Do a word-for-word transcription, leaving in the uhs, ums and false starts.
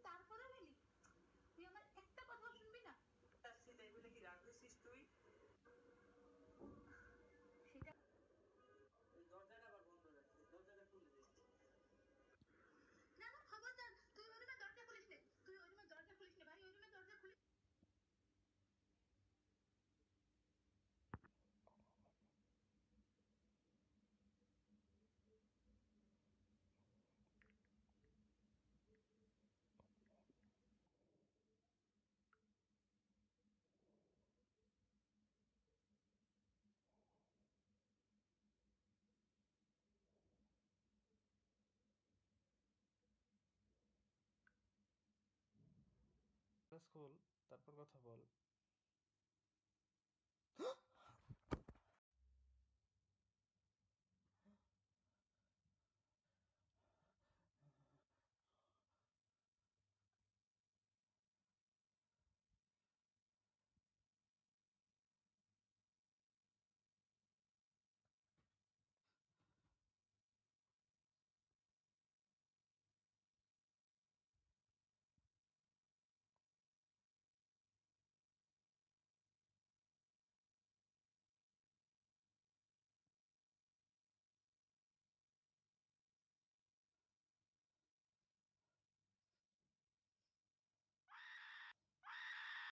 তারপরেও এলি? তুই আমার একটা কথাও শুনবি না? আসছি তাই বলে কি রাগ হয়েছিস তুই? সেটা ওই দরজাটা আবার বন্ধ রাখছিস, দরজাটা খুলে দে। না না খবরদার, তুই ওই রুমে দরজা খুলিস নে, তুই ওই রুমে দরজা খুলিস নে ভাই, ওই রুমে দরজা খুলিস। ক্লাস খোল, তারপর কথা বল।